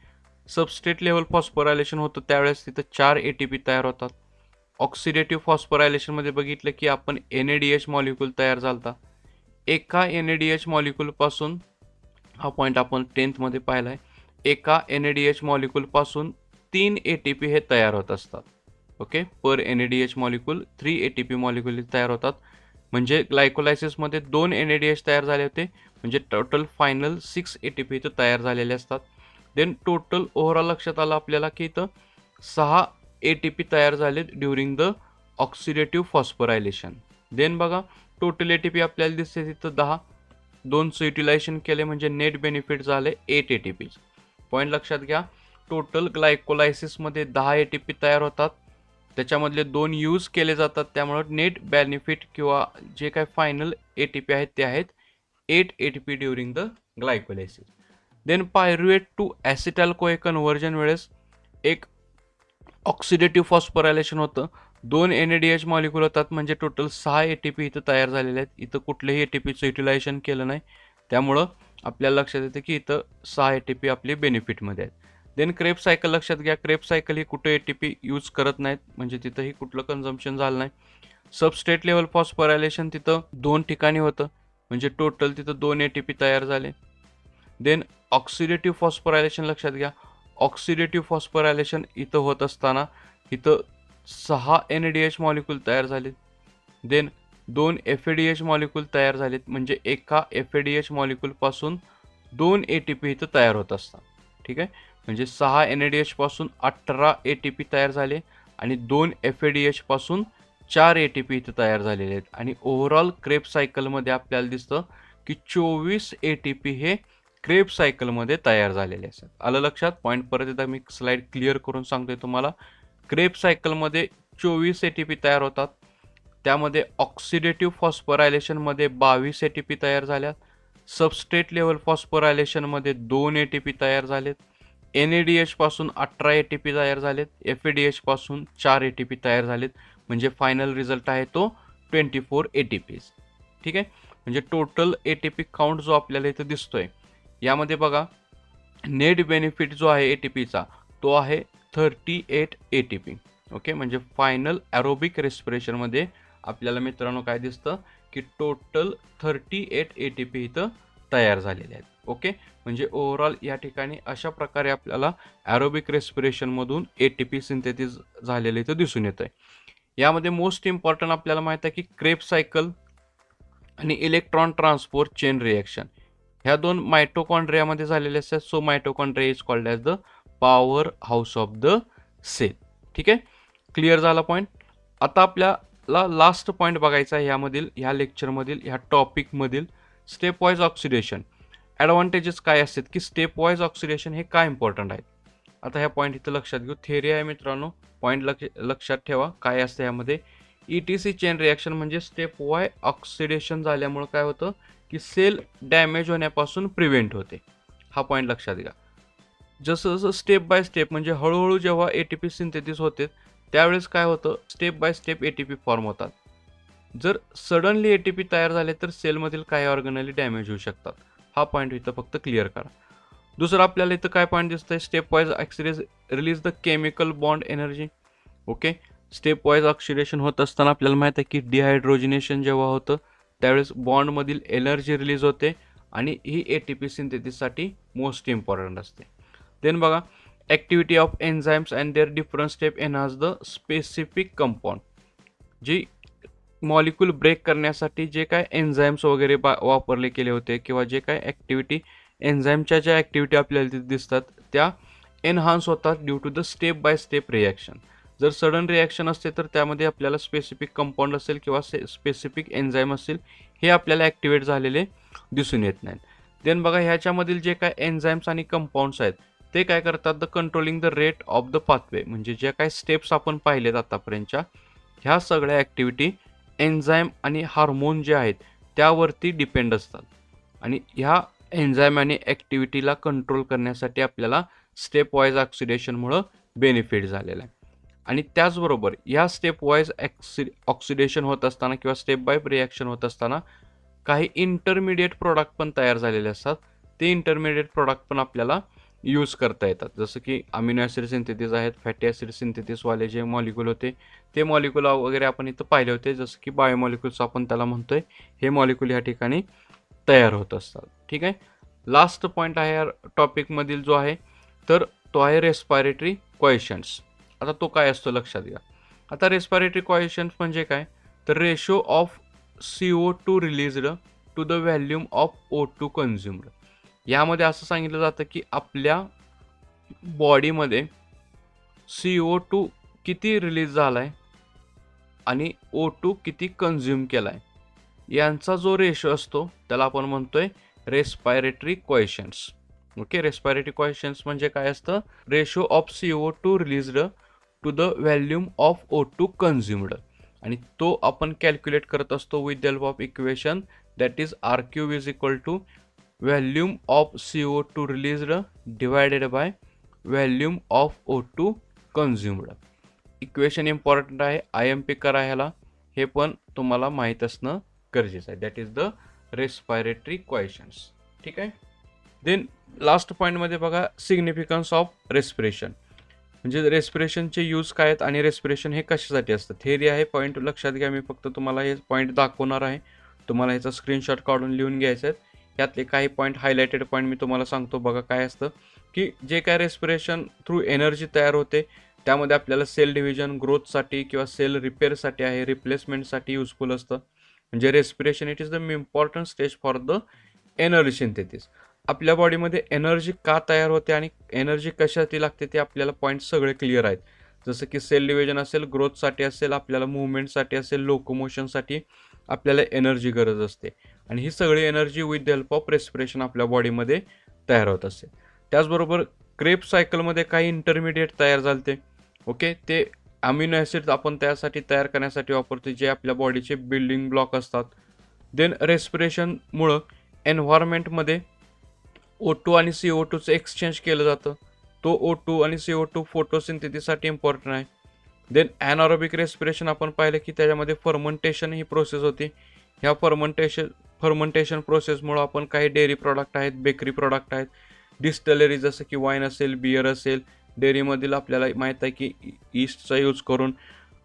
सबस्ट्रेट लेवल फॉस्फोरायलेशन होतं त्यावेळेस तिथं चार एटीपी तयार होतात. ऑक्सिडेटिव्ह फॉस्फोरायलेशनमध्ये बघितलं की आपण N A D H molecule तयार झालता. एका एन ए डी एच मॉलिक्यूलपासून, हा पॉईंट आपण टेन्थमध्ये पाहिला आहे, एका एन ए डी एच मॉलिक्यूलपासून तीन ए टी पी हे तयार होत असतात. Okay, per N A D H molecule three A T P molecule तयार होतात. म्हणजे ग्लायकोलायसिसमध्ये दोन एन ए डी एच तयार झाले होते, म्हणजे total final six A T P इथं तयार झालेले असतात. देन टोटल ओव्हरऑल लक्षात आलं आपल्याला की इथं सहा ए टी पी तयार झालेत during the oxidative phosphorylation. Then बघा टोटल ए टी पी आपल्याला दिसते तिथं दहा. दोनचं युटिलायझेशन केले म्हणजे नेट बेनिफिट झाले eight A T P. Point लक्षात घ्या, टोटल ग्लायकोलायसिसमध्ये दहा ए टी पी तयार होतात, त्याच्यामधले दोन यूज केले जातात, त्यामुळं नेट बेनिफिट किंवा जे काय फायनल ए टी पी आहेत ते आहेत eight A T P during the glycolysis. Then pyruvate to acetyl CoA conversion वेळेस एक ऑक्सिडेटिव्ह फॉस्फोरायलेशन होतं. दोन N A D H molecule होतात, म्हणजे टोटल सहा ए टी पी इथं तयार झालेले आहेत. इथं कुठलेही ए टी पीचं युटिलायझेशन केलं नाही, त्यामुळं आपल्याला लक्षात येतं की इथं सहा ए टी पी आपली बेनिफिटमध्ये आहेत. देन क्रेब सायकल लक्षात घ्या, क्रेब सायकल ही कुठं ए टी पी यूज करत नाहीत, म्हणजे तिथंही कुठलं कन्झम्पशन झालं नाही. सबस्ट्रेट लेवल फॉस्फोरायलेशन तिथं दोन ठिकाणी होतं, म्हणजे टोटल तिथं दोन ए टी पी तयार झाले. देन ऑक्सिडेटिव्ह फॉस्फोरायलेशन लक्षात घ्या, ऑक्सिडेटिव्ह फॉस्फोरायलेशन इथं होत असताना इथं सहा N A D H molecule तयार झालेत. देन दोन F A D H molecule तयार झालेत, म्हणजे एका एफ ए डी एच मॉलिक्यूलपासून दोन ए टी पी इथं तयार होत असतात. ठीक आहे, म्हणजे सहा एन ए डी एच पासून अठरा ए टी पी तयार झाले आणि दोन एफ ए डी एच पासून चार ए टी पी इथं तयार झालेले आहेत. आणि ओव्हरऑल क्रेब सायकलमध्ये आपल्याला दिसतं की चोवीस ए टी पी हे क्रेब सायकलमध्ये तयार झालेले असतात. आलं लक्षात? पॉईंट परत एकदा मी स्लाइड क्लिअर करून सांगतोय तुम्हाला. क्रेब सायकलमध्ये चोवीस ए टी पी तयार होतात, त्यामध्ये ऑक्सिडेटिव्ह फॉस्फोरायलेशनमध्ये बावीस ए टी पी तयार झाल्यात, सबस्ट्रेट लेवल फॉस्फोरायलेशनमध्ये दोन ए टी पी तयार झालेत, एन ए डी एच पासून अठरा ए टी पी तयार झालेत, एफ ए डी एच पासून चार ए टी पी तयार झालेत, म्हणजे फायनल रिझल्ट आहे तो twenty four A T Ps. ठीक आहे, म्हणजे total A T P count जो आपल्याला इथं दिसतोय, यामध्ये बघा नेट बेनिफिट जो आहे ए टी पीचा तो आहे thirty eight A T P. Okay, म्हणजे फायनल ॲरोबिक रेस्पिरेशनमध्ये आपल्याला मित्रांनो काय दिसतं की total thirty eight A T P इथं तयार झालेले आहेत. ओके, म्हणजे ओव्हरऑल या ठिकाणी अशा प्रकारे आपल्याला ॲरोबिक रेस्पिरेशनमधून ए टी पी सिंथेसिस झालेलं इथं दिसून येतं आहे. यामध्ये मोस्ट इम्पॉर्टंट आपल्याला माहीत आहे की क्रेब सायकल आणि इलेक्ट्रॉन ट्रान्सपोर्ट चेन रिॲक्शन ह्या दोन मायटोकॉन्ड्रियामध्ये झालेले असतात. So mitochondria is called as the power house of the cell. ठीक आहे, क्लिअर झाला पॉईंट. आता आपल्याला लास्ट पॉईंट बघायचा आहे यामधील, ह्या लेक्चरमधील, ह्या टॉपिकमधील स्टेप वाईज ऑक्सिडेशन. ॲडव्हान्टेजेस काय असतात की स्टेप वाईज ऑक्सिडेशन हे काय इम्पॉर्टंट आहेत. आता ह्या पॉईंट इथं लक्षात घेऊ. थेरी आहे मित्रांनो, पॉईंट लक्ष लक्षात ठेवा काय असतं यामध्ये. E T C chain reaction म्हणजे स्टेप वाय ऑक्सिडेशन झाल्यामुळं काय होतं की सेल डॅमेज होण्यापासून प्रिव्हेंट होते. हा पॉईंट लक्षात घ्या. जसं जसं स्टेप बाय स्टेप म्हणजे हळूहळू जेव्हा ए टी पी सिंथेसिस होते त्यावेळेस काय होतं, step by step A T P form होतात. जर सडनली ए टी पी तयार झाले तर सेलमधील काही ऑर्गनली डॅमेज होऊ शकतात. हा पॉईंट इथं फक्त क्लिअर करा. दुसरं आपल्याला इथं काय पॉईंट दिसतंय, step wise oxidase release the chemical bond energy. Okay, step wise oxidation होत असताना आपल्याला माहित आहे की डिहायड्रोजिनेशन जेव्हा होतं त्यावेळेस बॉन्डमधील एनर्जी रिलीज होते आणि ही ए टी पी सिंथेसिससाठी मोस्ट इम्पॉर्टंट असते. देन बघा activity of enzymes and their different step enhance the specific compound. जी मॉलिक्यूल ब्रेक करण्यासाठी जे काय एन्झाईम्स वगैरे बा वापरले केले होते किंवा जे काय ॲक्टिव्हिटी एन्झाईमच्या ज्या ॲक्टिव्हिटी आपल्याला तिथे दिसतात त्या एनहान्स होतात due to the step by step reaction. जर सडन रिॲक्शन असते तर त्यामध्ये आपल्याला स्पेसिफिक कंपाऊंड असेल किंवा स्पेसिफिक एन्झाईम असेल हे आपल्याला ॲक्टिवेट झालेले दिसून येत नाहीत. देन बघा ह्याच्यामधील जे काय एन्झाईम्स आणि कंपाऊंड्स आहेत ते काय करतात, the controlling the rate of the pathway. म्हणजे ज्या काही स्टेप्स आपण पाहिलेत आतापर्यंतच्या ह्या सगळ्या ॲक्टिव्हिटी एन्झाईम आणि हार्मोन जे आहेत त्यावरती डिपेंड असतात आणि ह्या एन्झाईम आणि ॲक्टिव्हिटीला कंट्रोल करण्यासाठी आपल्याला स्टेप वाईज ऑक्सिडेशनमुळं बेनिफिट झालेला आहे. आणि त्याचबरोबर या स्टेप वाईज ॲक्सि ऑक्सिडेशन होत असताना किंवा स्टेप बाय रिॲक्शन होत असताना काही इंटरमिडिएट प्रोडक्ट पण तयार झालेले असतात. ते इंटरमिडिएट प्रोडक्ट पण आपल्याला यूज करता येतात. जसं की अमिनो ॲसिड सिंथेसिस आहेत, फॅटी ॲसिड सिंथेसिसवाले जे मॉलिक्यूल होते ते मॉलिक्यूल वगैरे आपण इथं पाहिले होते. जसं की बायोमॉलिक्यूल्स आपण त्याला म्हणतोय, हे मॉलिक्यूल या ठिकाणी तयार होत असतात. ठीक आहे. लास्ट पॉईंट आहे या टॉपिकमधील जो आहे तर तो आहे रेस्पायरेटरी क्वेशन्स. आता तो काय असतो लक्षात घ्या. आता रेस्पायरेटरी क्वेशन्स म्हणजे काय, तर ratio of C O two released to the volume of O two consumed. यामध्ये असं सांगितलं जातं की आपल्या बॉडीमध्ये सी ओ टू किती रिलीज झालाय आणि ओ टू किती कन्झ्युम केलाय, यांचा जो रेशो असतो त्याला आपण म्हणतोय respiratory quotients. Okay, respiratory quotients म्हणजे काय असतं, ratio of C O two released to the volume of O two consumed, आणि तो आपण कॅल्क्युलेट करत असतो with the help of equation that is R Q is equal to volume of C O two released divided by volume of O two consumed. Equation important आहे, I M P करा ह्याला, हे पण तुम्हाला माहीत असणं गरजेचं आहे. That is the respiratory quotients. ठीक आहे. देन लास्ट पॉईंटमध्ये बघा सिग्निफिकन्स ऑफ रेस्पिरेशन, म्हणजे रेस्पिरेशनचे यूज काय आहेत आणि रेस्पिरेशन हे कशासाठी असतं. थेरी आहे, पॉईंट लक्षात घ्या. मी फक्त तुम्हाला हे पॉईंट दाखवणार आहे, तुम्हाला ह्याचा स्क्रीनशॉट काढून लिहून घ्यायचं आहे. यातले काही पॉईंट हायलाइटेड पॉईंट मी तुम्हाला सांगतो. बघा काय असतं की जे काय रेस्पिरेशन थ्रू एनर्जी तयार होते त्यामध्ये आपल्याला सेल डिव्हिजन, ग्रोथसाठी किंवा सेल रिपेअरसाठी आहे, रिप्लेसमेंटसाठी युजफुल असतं. म्हणजे respiration it is the important stage for the energy synthesis. आपल्या बॉडीमध्ये एनर्जी का तयार होते आणि एनर्जी कशासाठी लागते ते आपल्याला पॉईंट सगळे क्लिअर आहेत. जसं की सेल डिव्हिजन असेल, ग्रोथसाठी असेल, आपल्याला मुवमेंटसाठी असेल, लोकोमोशनसाठी आपल्याला एनर्जी गरज असते, आणि ही सगळी energy with the help of respiration आपल्या बॉडीमध्ये तयार होत असते. त्याचबरोबर क्रेब सायकलमध्ये काही इंटरमिडिएट तयार झालते. ओके, ते अमिनो ॲसिड आपण त्यासाठी तयार करण्यासाठी वापरतो, जे आपल्या बॉडीचे बिल्डिंग ब्लॉक असतात. देन रेस्पिरेशनमुळं एन्व्हायरमेंटमध्ये ओ टू आणि सी ओ टूचं एक्सचेंज केलं जातं. तो ओ टू आणि सी ओ टू फोटोसिंथेसिससाठी इम्पॉर्टंट आहे. देन ॲनारोबिक रेस्पिरेशन आपण पाहिलं की त्याच्यामध्ये फर्मंटेशन ही प्रोसेस होती. ह्या फर्मंटेशन फर्मंटेशन प्रोसेसमुळं आपण काही डेअरी प्रॉडक्ट आहेत, बेकरी प्रॉडक्ट आहेत, डिस्टलरी जसं की वाईन असेल, बियर असेल, डेअरीमधील आपल्याला माहीत आहे की ईस्टचा यूज करून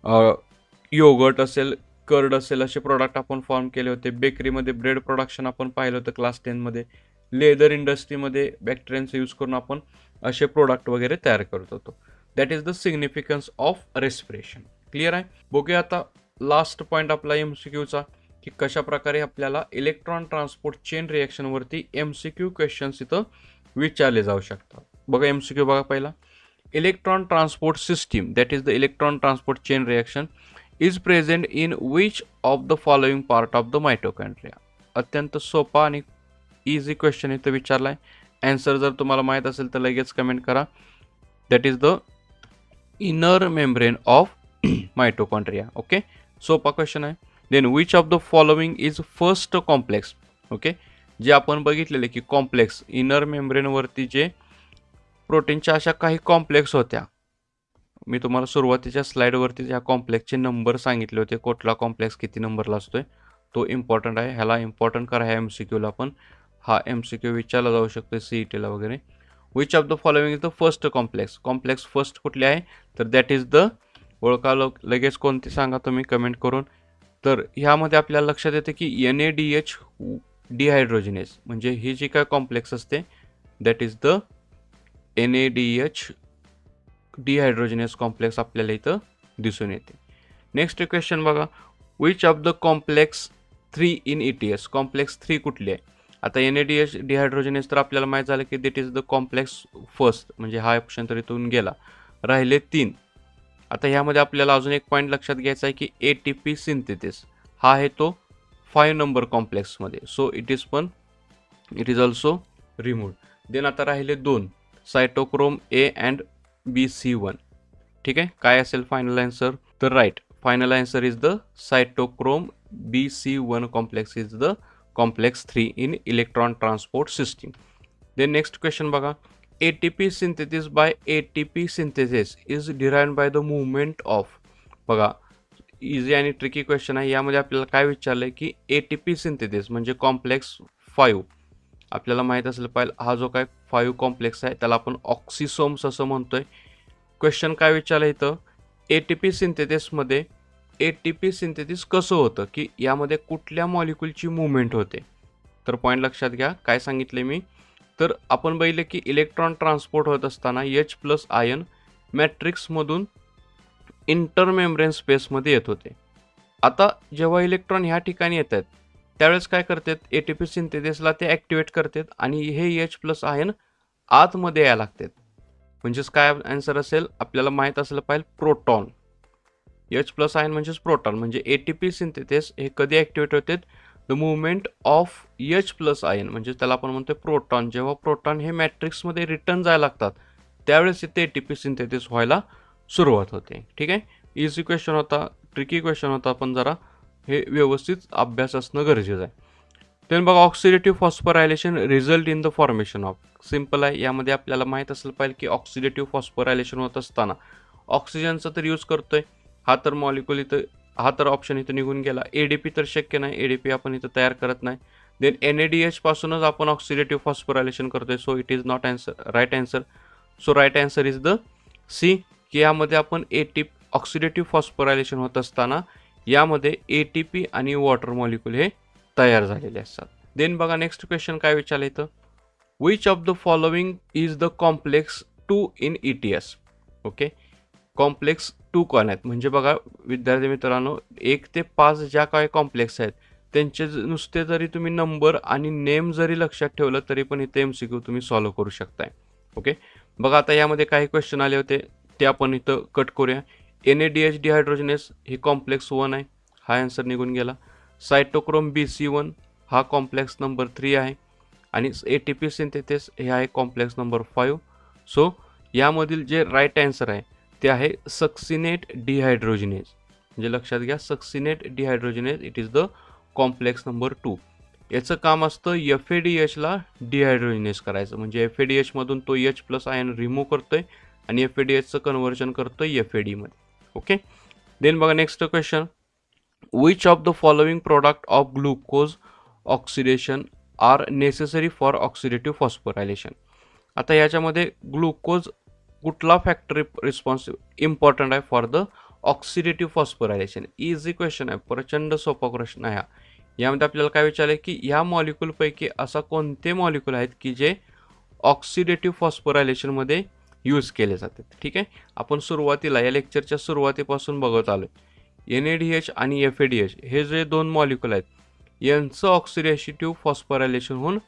योगर्ट असेल, कर्ड असेल, असे प्रॉडक्ट आपण फॉर्म केले होते. बेकरीमध्ये ब्रेड प्रोडक्शन आपण पाहिलं होतं क्लास टेनमध्ये. लेदर इंडस्ट्रीमध्ये बॅक्टेरियांचा यूज करून आपण असे प्रोडक्ट वगैरे तयार करत होतो. That is the significance of respiration. Clear आहे. बघूया आता लास्ट पॉईंट आपला एम सी क्यूचा, की कशा प्रकारे आपल्याला इलेक्ट्रॉन ट्रान्सपोर्ट चेन रिॲक्शनवरती एम सी क्यू क्वेश्चन्स इथं विचारले जाऊ शकतात. बघा एम सी क्यू बघा पहिला. Electron transport system that is the electron transport chain reaction is present in which of the following part of the mitochondria. अत्यंत सोपा आणि इझी क्वेश्चन इथं विचारला आहे. ॲन्सर जर तुम्हाला माहीत असेल तर लगेच कमेंट करा. That is the inner membrane of mitochondria. Okay, सोपा क्वेश्चन आहे. Then which of the following is first complex. Okay, जे आपण बघितलेले की कॉम्प्लेक्स इनर मेम्ब्रेनवरती जे प्रोटीनच्या अशा काही कॉम्प्लेक्स होत्या, मी तुम्हाला सुरुवातीच्या स्लाईडवरती ह्या कॉम्प्लेक्सचे नंबर सांगितले होते, कुठला कॉम्प्लेक्स किती नंबरला असतोय, तो इम्पॉर्टंट आहे. ह्याला इम्पॉर्टंट करा ह्या एम सी क्यूला. पण हा एम सी क्यू विचारला जाऊ शकतो सी ई टीला वगैरे. Which of the following is the first complex. Complex first कुठली आहे तर दॅट इज द, ओळखा लगेच कोणती सांगा तुम्ही कमेंट करून. तर ह्यामध्ये आपल्याला लक्षात येते की N A D H dehydrogenase, म्हणजे ही जी काय कॉम्प्लेक्स असते that is the N A D H dehydrogenase complex आपल्याला इथं दिसून येते. नेक्स्ट क्वेश्चन बघा. Which of the complex three in E T S. Complex three कुठली आहे. आता N A D H dehydrogenase तर आपल्याला माहीत झालं की that is the complex first, म्हणजे हा ऑप्शन तर इथून गेला. राहिले तीन. आता ह्यामध्ये आपल्याला अजून एक पॉईंट लक्षात घ्यायचा आहे की ए टी पी सिंथेसिस हा आहे तो फाईव्ह नंबर कॉम्प्लेक्समध्ये. सो इट इज पण it is also removed. Then आता राहिले दोन, cytochrome A and B C one. ठीक आहे, काय असेल फायनल आन्सर तर right. Final answer is the cytochrome B C one complex is the complex three in electron transport system. Then next question बघा. A T P synthesis by A T P synthesis is derived by the movement of. बघा easy आणि tricky question आहे. यामध्ये आपल्याला काय विचारलं आहे की ए टी पी सिंथेसिस म्हणजे कॉम्प्लेक्स फाईव्ह आपल्याला माहीत असलं पाहिजे हा जो काय फाईव्ह कॉम्प्लेक्स आहे त्याला आपण ऑक्सिसोम्स असं म्हणतोय. क्वेश्चन काय विचारलं इथं, एटीपी सिंथेसिसमध्ये एटीपी सिंथेसिस कसं होतं, की यामध्ये कुठल्या मॉलिक्यूलची मुवमेंट होते. तर पॉईंट लक्षात घ्या, काय सांगितले मी, तर आपण बघितले की इलेक्ट्रॉन ट्रान्सपोर्ट होत असताना एच प्लस आयन मॅट्रिक्समधून इंटरमेम्ब्रेन स्पेसमध्ये येत होते. आता जेव्हा इलेक्ट्रॉन ह्या ठिकाणी येतात त्यावेळेस काय करतात, एटीपी सिंथेसिसला ते ॲक्टिवेट करतात आणि हे एच प्लस आयन आतमध्ये यायला लागतात. म्हणजेच काय आन्सर असेल, आपल्याला माहीत असलं पाहिजे प्रोटॉन. एच प्लस आयन म्हणजेच प्रोटॉन. म्हणजे एटीपी सिंथेसिस हे कधी ॲक्टिवेट होतात, the movement of H plus ion म्हणजे त्याला आपण म्हणतो प्रोटॉन. जेव्हा प्रोटॉन हे मॅट्रिक्समध्ये रिटर्न जायला लागतात त्यावेळेस इथे एटीपी सिंथेसिस व्हायला सुरुवात होते. ठीक आहे, इझी क्वेश्चन होता, ट्रिकी क्वेश्चन होता, पण जरा हे व्यवस्थित अभ्यास असणं गरजेचं आहे. तर बघा, oxidative phosphorylation result in the formation of, simple आहे. यामध्ये आपल्याला माहीत असलं पाहिजे की ऑक्सिडेटिव्ह फॉस्फोरायलेशन होत असताना ऑक्सिजनचा तर यूज करतोय, हा तर मॉलिक्युल इथं, हा तर ऑप्शन इथं निघून गेला. एडीपी तर शक्य नाही, एडीपी आपण इथं तयार करत नाही. देन एनएडीएच पासूनच आपण ऑक्सिडेटिव्ह फॉस्फोरायलेशन करतोय, so it is not answer, right answer. So right answer is the C, की यामध्ये आपण एटी ऑक्सिडेटिव्ह फॉस्फोरायलेशन होत असताना यामध्ये एटीपी आणि वॉटर मॉलिक्यूल हे तयार झालेले असतात. देन बघा नेक्स्ट क्वेश्चन काय विचारलं इथं, which of the following is the complex two in ETS. Okay, complex two कोण आहेत, म्हणजे बघा विद्यार्थी मित्रांनो, एक ते पाच ज्या काही कॉम्प्लेक्स आहेत त्यांचे नुसते जरी तुम्ही नंबर आणि नेम जरी लक्षात ठेवलं तरी पण इथे एमसीक्यू तुम्ही सॉल्व्ह करू शकताय. ओके, बघा आता यामध्ये काही क्वेश्चन आले होते ते आपण इथं कट करूया. N A D H dehydrogenase हे कॉम्प्लेक्स वन आहे, हा आन्सर निघून गेला. सायटोक्रोम बी सी वन हा कॉम्प्लेक्स नंबर थ्री आहे आणि एटीपी सिंथेसिस हे आहे कॉम्प्लेक्स नंबर फाईव्ह. सो यामधील जे राईट आन्सर आहे ते आहे सक्सिनेट डिहायड्रोजिनेज. म्हणजे लक्षात घ्या, succinate dehydrogenase it is the complex number two. याचं काम असतं एफ ए डी एचला डिहायड्रोजिनेज करायचं, म्हणजे एफ ए डी एचमधून तो एच प्लस आयन रिमूव्ह करतोय आणि एफ ए डी एचचं कन्व्हर्जन करतोय एफ ए डीमध्ये. ओके, देन बघा next question, which of the following product of glucose oxidation are necessary for oxidative phosphorylation. आता याच्यामध्ये ग्लुकोज कुठला फॅक्टर रिस्पॉन्स इम्पॉर्टंट आहे for the oxidative phosphorylation. Easy question आहे, प्रचंड सोपा प्रश्न आहे हा. यामध्ये आपल्याला काय विचारलं की या मॉलिक्यूलपैकी असा कोणते मॉलिक्यूल आहेत की जे ऑक्सिडेटिव्ह फॉस्फोरायलेशनमध्ये यूज केले जातात. ठीक आहे, आपण सुरुवातीला या लेक्चरच्या सुरुवातीपासून बघत आलो, एन ए डी एच आणि एफ ए डी एच हे जे दोन मॉलिक्यूल आहेत यांचं ऑक्सिडेटिव्ह फॉस्फोरायलेशन होऊन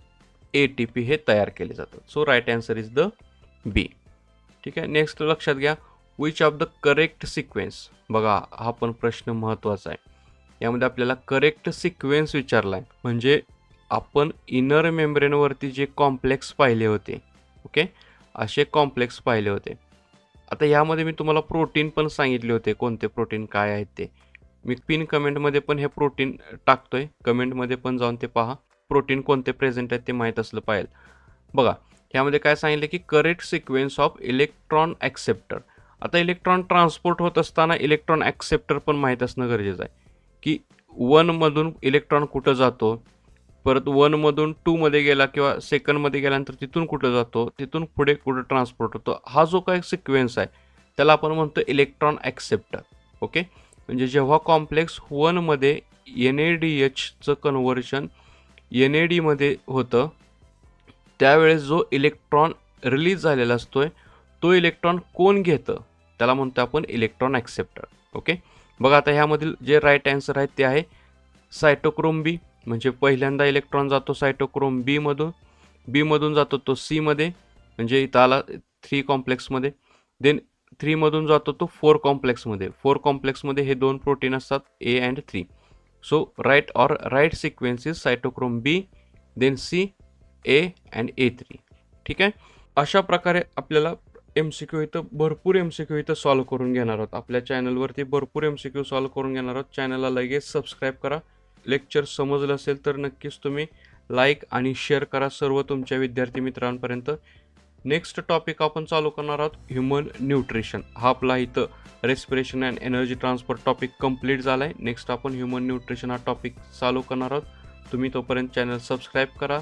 एटीपी हे तयार केले जातात. So right answer is the B. ठीक आहे, नेक्स्ट लक्षात घ्या, which of the correct sequence. बघा हा पण प्रश्न महत्त्वाचा आहे. यामध्ये आपल्याला करेक्ट सिक्वेन्स विचारला आहे, म्हणजे आपण इनर मेम्ब्रेनवरती जे कॉम्प्लेक्स पाहिले होते, ओके, असे कॉम्प्लेक्स पाहिले होते. आता यामध्ये मी तुम्हाला प्रोटीन पण सांगितले होते, कोणते प्रोटीन काय आहेत ते. मी पिन कमेंटमध्ये पण हे प्रोटीन टाकतोय, कमेंटमध्ये पण जाऊन ते पहा, प्रोटीन कोणते प्रेझेंट आहेत ते माहीत असलं पाहिजे. बघा यामध्ये काय सांगितलं की correct sequence of electron acceptor. आता इलेक्ट्रॉन ट्रान्सपोर्ट होत असताना इलेक्ट्रॉन ॲक्सेप्टर पण माहीत असणं गरजेचं आहे, की वनमधून इलेक्ट्रॉन कुठं जातो, परत वनमधून टूमध्ये गेला किंवा सेकंडमध्ये गेल्यानंतर तिथून कुठं जातो, तिथून पुढे कुठं ट्रान्सपोर्ट होतो. हा जो काही सिक्वेन्स आहे त्याला आपण म्हणतो इलेक्ट्रॉन ॲक्सेप्टर. ओके, म्हणजे जेव्हा कॉम्प्लेक्स वनमध्ये एन ए डी एचचं कन्व्हर्जन एन ए डीमध्ये होतं त्यावेळेस जो इलेक्ट्रॉन रिलीज झालेला असतोय तो इलेक्ट्रॉन कोण घेतं त्याला म्हणतो आपण इलेक्ट्रॉन ॲक्सेप्टर. ओके, बघा आता ह्यामधील जे राईट आन्सर आहे ते आहे सायटोक्रोम बी. म्हणजे पहिल्यांदा इलेक्ट्रॉन जातो सायटोक्रोम बी मधून, बी मधून जातो तो सी मध्ये, म्हणजे इथं आला थ्री कॉम्प्लेक्समध्ये. देन थ्री मधून जातो तो फोर कॉम्प्लेक्समध्ये, फोर कॉम्प्लेक्समध्ये हे दोन प्रोटीन असतात A and three. So right or right sequence is cytochrome B, then C, A and A three. ठीक आहे, अशा प्रकारे आपल्याला एम सी क्यू इथं भरपूर एम सी क्यू इथं सॉल्व्ह करून घेणार आहोत. आपल्या चॅनलवरती भरपूर एम सी क्यू सॉल्व्ह करून घेणार आहोत. चॅनलला लगेच सबस्क्राईब करा. लेक्चर समजलं असेल तर नक्कीच तुम्ही लाईक आणि शेअर करा सर्व तुमच्या विद्यार्थी मित्रांपर्यंत. नेक्स्ट टॉपिक आपण चालू करणार आहोत ह्युमन न्यूट्रिशन. हा आपला इथं respiration and energy transport topic complete झाला आहे. नेक्स्ट आपण ह्युमन न्यूट्रिशन हा टॉपिक चालू करणार आहोत. तुम्ही तोपर्यंत चॅनल सबस्क्राईब करा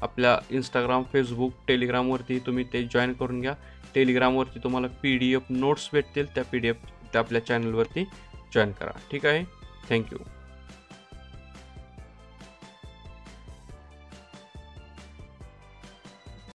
आपल्या इंस्टाग्राम, फेसबुक, टेलिग्रामवरती तुम्ही ते जॉईन करून घ्या. टेलिग्रामवरती तुम्हाला पी डी एफ नोट्स भेटतील, त्या पी डी एफ त्या आपल्या चॅनलवरती जॉईन करा. ठीक आहे. थँक्यू.